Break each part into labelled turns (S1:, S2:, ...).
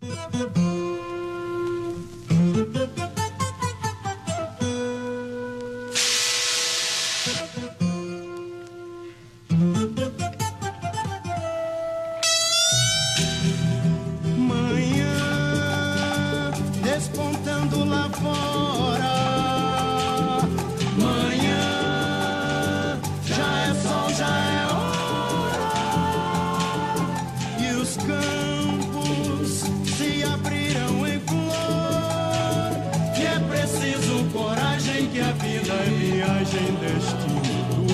S1: Manhã despontando lá fora, manhã já é sol, já é hora, e os campos se abriram em flor, e é preciso coragem, que a vida é viagem, destino do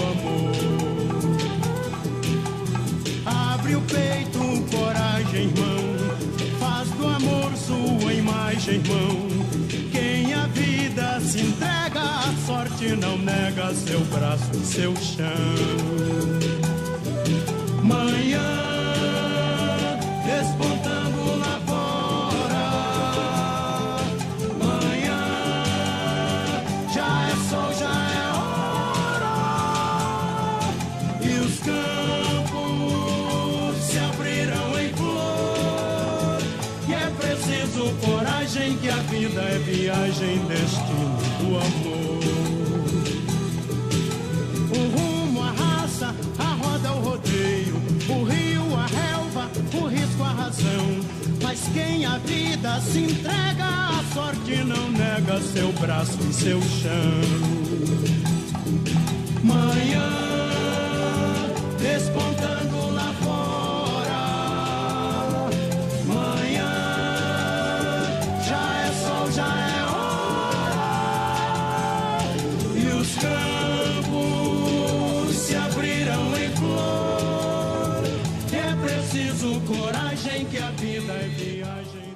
S1: amor. Abre o peito, coragem, irmão, faz do amor sua imagem, irmão. Quem a vida se entrega, a sorte não nega seu braço e seu chão. Manhã despontando lá fora, manhã já é sol, já é hora, e os campos se abriram em flor, e é preciso coragem, que a vida é viagem, destino do amor. O rumo, a raça, a roda, o rodeio, o rio, a relva, o risco, a razão. Mas quem a vida se entrega, a sorte não nega seu braço e seu chão. Manhã despontando lá fora, manhã já é sol, já é hora, e os campos se abriram em flor, é preciso coragem, que a vida é viagem.